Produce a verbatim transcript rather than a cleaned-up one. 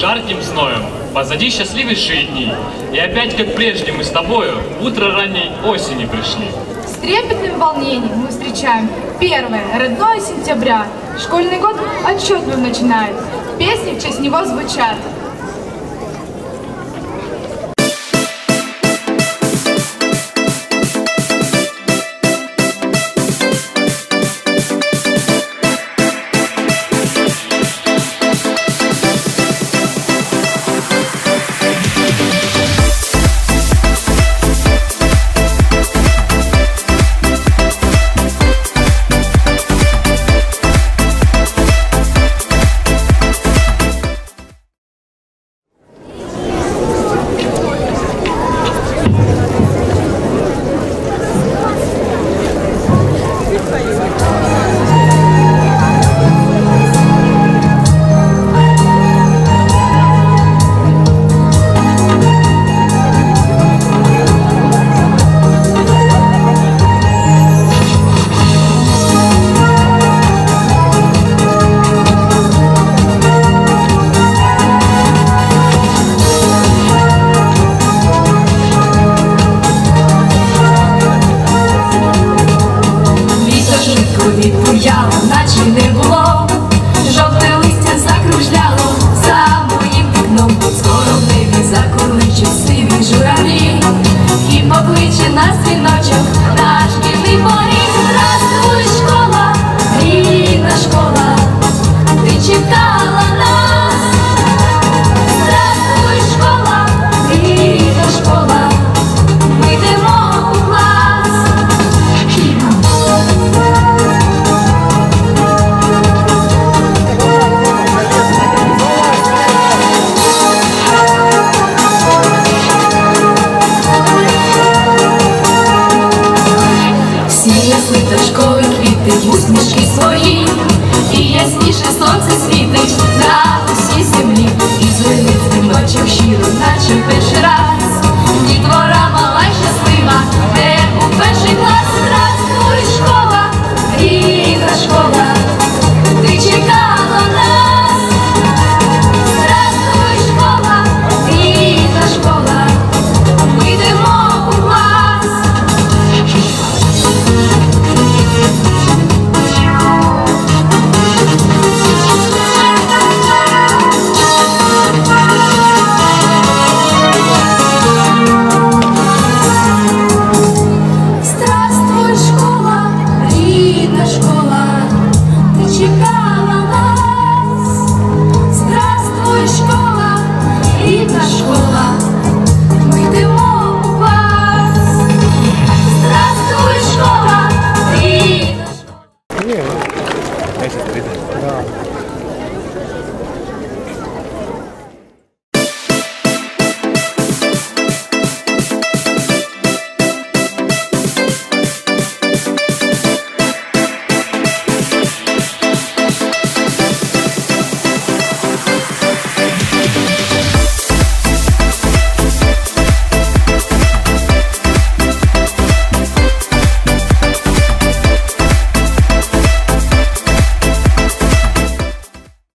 жарким зноем. Позади счастливейшие дни, и опять, как прежде, мы с тобою в утро ранней осени пришли. С трепетным волнением мы встречаем первое родное сентября. Школьный год отчетливо начинает, песни в честь него звучат. Відбуяло, наче не було, жовте листя закружляло за моїм вікном. Скоро в небі закурличуть сиві журавлі і покличе нас дзвіночок на шкільний поріг. Здравствуй, школа, рідна школа, ти чекала нас. Здравствуй, школа, рідна школа, ми йдемо у клас. До школи квіти, усмішки свої, і ясніше сонце світить на усій землі, і звенить дзвіночок щиро, наче перший раз.